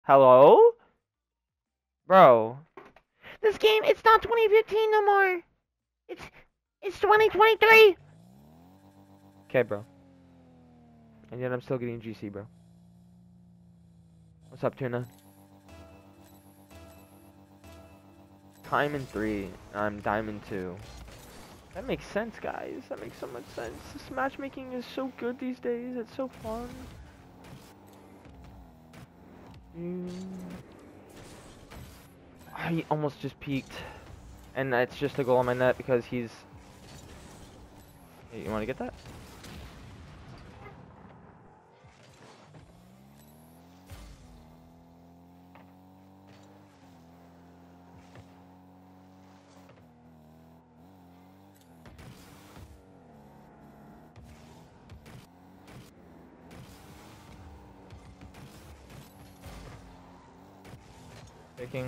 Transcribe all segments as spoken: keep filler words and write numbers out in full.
Hello? Bro. This game, it's not twenty fifteen no more. It's it's twenty twenty-three. Okay, bro. And yet I'm still getting G C, bro. What's up, Tuna? Diamond three. I'm Diamond two. That makes sense, guys. That makes so much sense. This matchmaking is so good these days. It's so fun. Mm. I almost just peeked. And it's just a goal on my net because he's... Hey, you want to get that? Picking.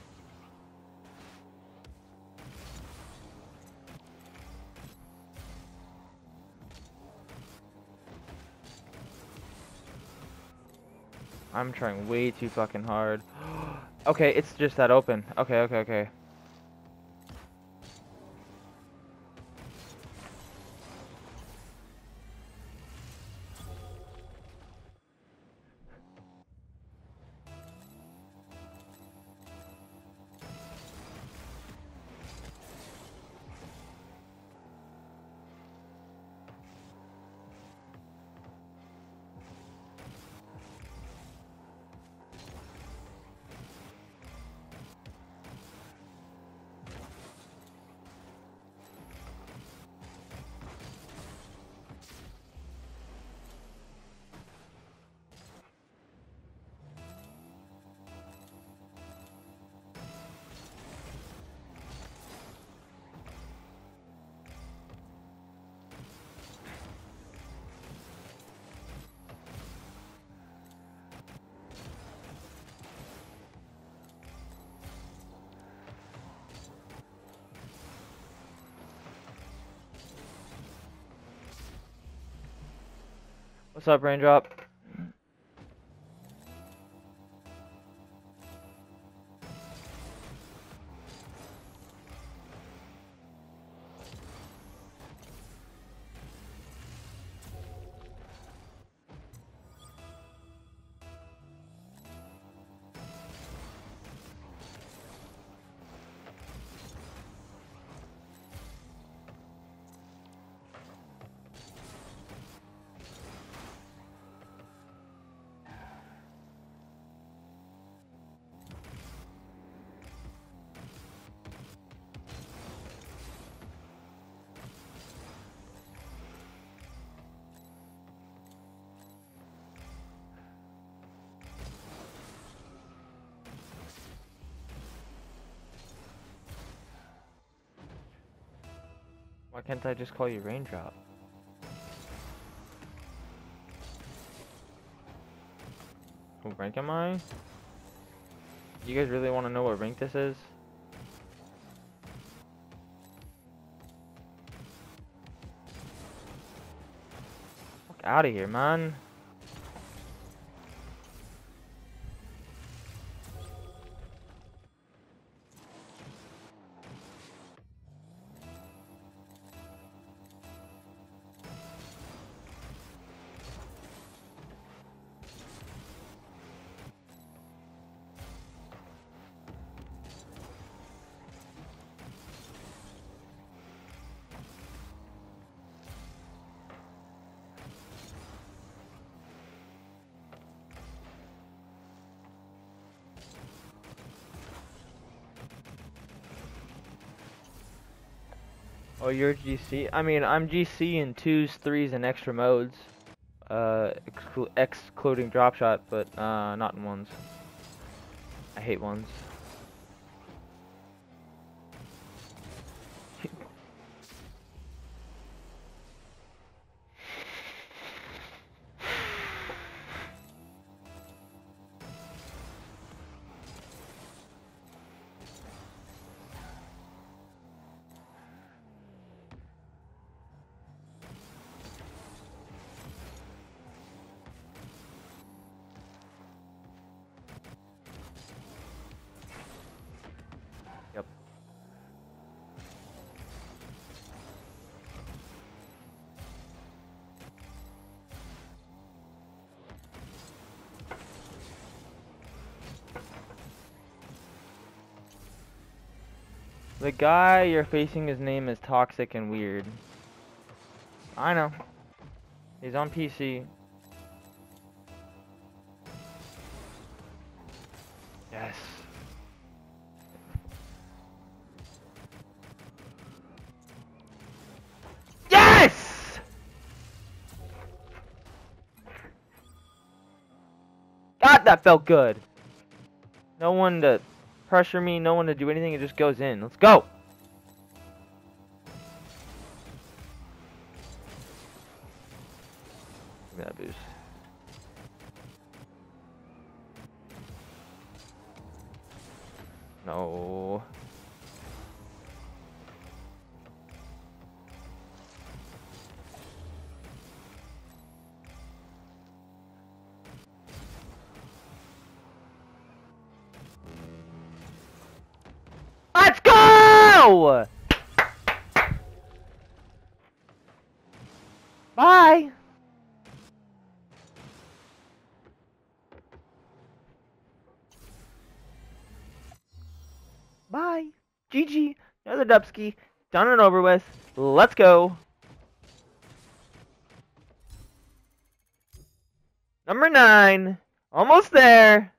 I'm trying way too fucking hard. Okay, it's just that open. Okay, okay, okay. What's up, Raindrop? Why can't I just call you Raindrop? What rank am I? You guys really want to know what rank this is? Fuck out of here, man. Oh, you're G C? I mean, I'm G C in twos, threes, and extra modes. Uh, exclu excluding drop shot, but uh, not in ones. I hate ones. The guy you're facing, his name is Toxic and Weird. I know. He's on P C. Yes. Yes! God, that felt good. No one to pressure me, no one to do anything, it just goes in. Let's go! Give me that boost. No. Let's go! Bye! Bye. G G. Another Dubsky. Done and over with. Let's go. Number nine. Almost there.